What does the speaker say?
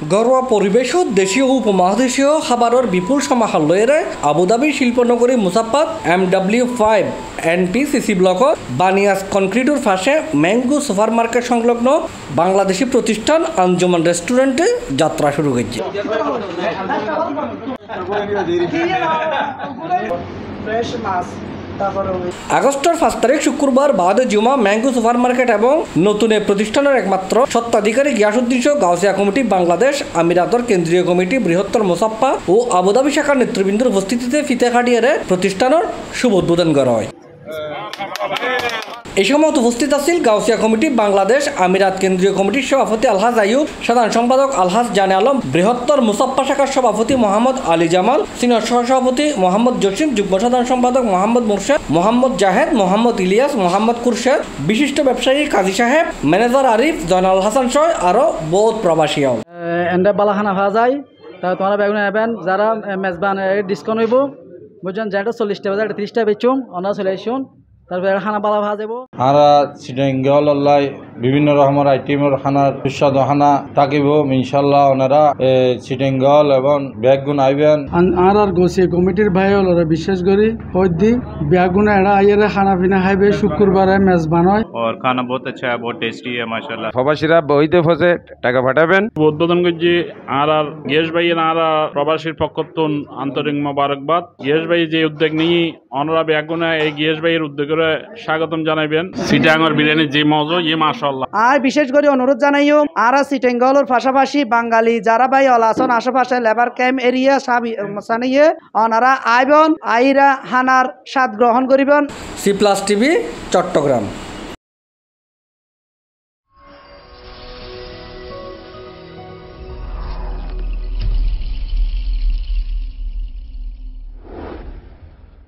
ঘরোয়া পরিবেশত দেশীয় ও উপমহাদেশীয় খাবারের বিপুল সমাহার আবুধাবি শিল্পনগরী মুসাফাত MW5 NTCC ব্লকত বানিয়াস কনক্রিটর পাশে ম্যাঙ্গো সুপার মার্কেট সংলগ্ন বাংলাদেশি প্রতিষ্ঠান আঞ্জুমান রেস্টুরেন্টে যাত্রা শুরু হয়েছে। আগস্টের 5 তারিখ শুক্রবার বাদে জুমা ম্যাঙ্গো সুপার মার্কেট এবং নতুন এই প্রতিষ্ঠানের একমাত্র স্বত্বাধিকারী গিয়াসউদ্দিন সহ গাউসিয়া কমিটি বাংলাদেশ আমিরাতর কেন্দ্রীয় কমিটি বৃহত্তর মুসাফা ও আবুধাবি শাখার নেতৃবৃন্দের উপস্থিতিতে ফিতে কাটিয়ে প্রতিষ্ঠানের শুভ উদ্বোধন করা হয়। এই সময় উপস্থিত আছেন গাউসিয়া কমিটি বাংলাদেশ আমিরাত কেন্দ্রীয় কমিটির সভাপতি আলহাজ আইয়ুব, সাধারণ সম্পাদক আলহাজ জানে আলম, বৃহত্তর মুসাফা শাখার সভাপতি মোহাম্মদ আলী জামাল, সিনিয়র সহসভাপতি মোহাম্মদ জসিম, যুগ্ম সাধারণ সম্পাদক মোহাম্মদ মুর্শেদ, মোহাম্মদ জাহেদ, মোহাম্মদ ইলিয়াস, মোহাম্মদ কুরশেদ, বিশিষ্ট ব্যবসায়ী কাজী সাহেব, ম্যানেজার আরিফ, জয়নাল হাসান সহ আরও বহুত প্রবাসী এন্ডা বালাখানা পাওয়া যায়। তা তোমরা বেগুন এবেন যারা মেজবান ডিসকাউন্ট হইব বুঝছেন, যেটা 40 টাকা 30 টাকা বেচুম অনা চলে আসুন, তারপরে খানা বালা ভাজা যাব। আর সিটেঙ্গল অল্লাই বিভিন্ন রকমের আইটেমের খানার সুস্বাদু খানা থাকিব ইনশাল্লাহ। ওনারা সিটেঙ্গল এবং ব্যাগুন আইবেন। আর গোসিয়া কমিটির ভাই ওরা বিশেষ করে হইদি ব্যাগুন এরা আইয়ারে খানা পিনা খাইবে। শুক্রবারে মেজবান হয় और खाना बहुत अच्छा है, बहुत टेस्टी है माशाल्लाह। প্রবাসীরা বইতে ফসে টাকা পাঠাবেন। উদ্বোধন করছি আর গিয়াস ভাই আর প্রবাসীর পক্ষতুন আন্তরিক মোবারকবাদ। গিয়াস ভাই যে উদ্যোগ নিয়ে অনরা ব্যাগুনা এই গিয়াস ভাইয়ের উদ্যোগের স্বাগতম জানাইবেন। সিটাঙ্গর বিরিয়ানি যে মজা ইয়ে মাশাআল্লাহ। আর বিশেষ করে অনুরোধ জানাইও আর সিটেঙ্গলের পাশাপাশি বাঙালি যারা ভাই আলাসন আশেপাশে লেবার ক্যাম্প এরিয়া সানিয়ে ওনারা আইবন আইরা হানার স্বাদ গ্রহণ করিবেন। C+ TV Chittagong.